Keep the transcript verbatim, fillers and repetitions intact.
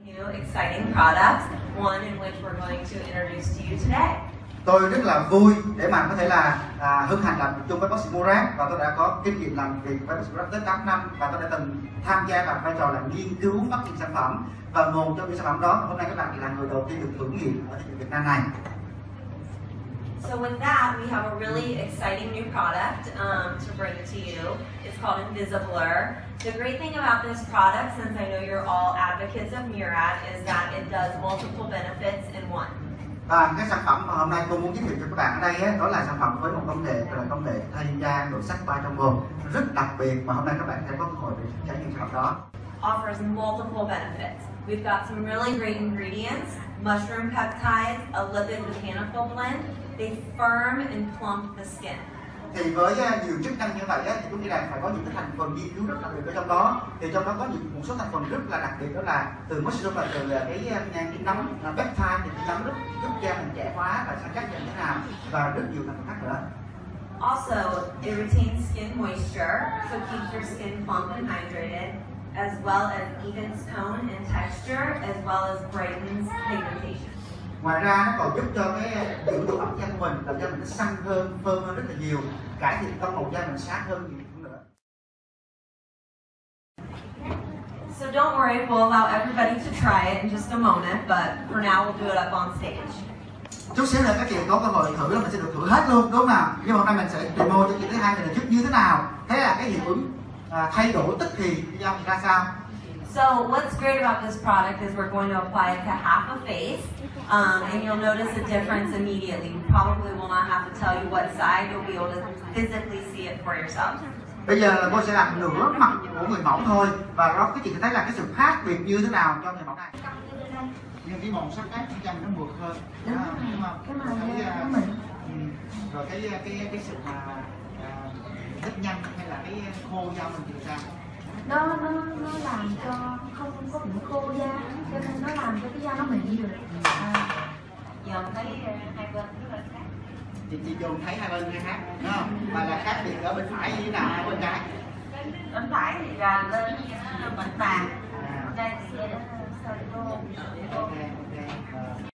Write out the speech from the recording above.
New exciting products, one in which we're going to introduce to you today. Tôi rất là vui để mà có thể là à, hân hạnh làm chung với bác sĩ Murat, và tôi đã có kinh nghiệm làm việc với bác sĩ Murat tới tám năm, và tôi đã từng tham gia làm vai trò là nghiên cứu phát triển sản phẩm, và một trong những sản phẩm đó hôm nay các bạn là người đầu tiên được thử nghiệm ở thị trường Việt Nam này. So with that, we have a really exciting new product um, to bring to you. It's called Invisiblur. The great thing about this product, since I know you're all advocates of Murad, is that it does multiple benefits in one. Và cái sản phẩm mà hôm nay tôi muốn giới thiệu cho các bạn ở đây ấy, đó là sản phẩm với một công nghệ là công nghệ thay da nội sắc ba trong một rất đặc biệt, mà hôm nay các bạn sẽ có cơ hội để trải nghiệm sản phẩm đó. Offers multiple benefits. We've got some really great ingredients: mushroom peptides, a lipid botanical blend. They firm and plump the skin. Thì với uh, nhiều chức năng như vậy á, thì tôi nghĩ rằng phải có những cái thành phần nghiên cứu rất đặc biệt ở trong đó. Thì trong đó có những một số thành phần rất là đặc biệt, đó là từ mushroom, là từ uh, cái uh, cái nấm uh, peptide, thì cái nấm rất giúp da mình trẻ hóa và săn chắc như thế nào, và rất nhiều thành phần khác nữa. Also, it retains skin moisture, so keeps your skin plump and hydrated, as well as evens tone and texture, as well as brightens pigmentation. Ngoài ra nó còn giúp cho cái giữ độ ẩm da của mình, làm da mình nó săn hơn, phơm hơn rất là nhiều, cải thiện tông màu da mình sáng hơn nhiều nữa. So don't worry, we'll allow everybody to try it in just a moment, but for now we'll do it up on stage. Chút xíu nữa các chị có cơ hội thử là mình sẽ được thử hết luôn, đúng không nào? Nhưng mà hôm nay mình sẽ demo cho chị thứ hai là trước như thế nào, thế là cái hiệu ứng à, thay đổi tức thì da mình ra sao. So what's great about this product is we're going to apply it to half a face, um, and you'll notice a difference immediately. We probably will not have to tell you what side, you'll be able to physically see it for yourself. Bây giờ là tôi sẽ làm nửa mặt của người mẫu thôi, và đó các chị thấy là cái sự khác biệt như thế nào cho người mẫu này. Nhưng cái màu sắc khác của da nó mượt hơn, đúng không? Cái màu cái, da của mình. Rồi cái cái cái sự mà rất nhanh hay là cái khô da mình thì sao? nó nó nó làm cho không có bị khô da, cho nên nó làm cho cái da nó mịn được. À. Giờ thấy hai bên rất là khác. Chị chị dùng thấy hai bên khác, đúng không? Mà là khác biệt ở bên phải như thế nào hay bên trái? Bên phải thì là lên mịn vàng, À. đây thì sẽ sợi khô. Ok, ok.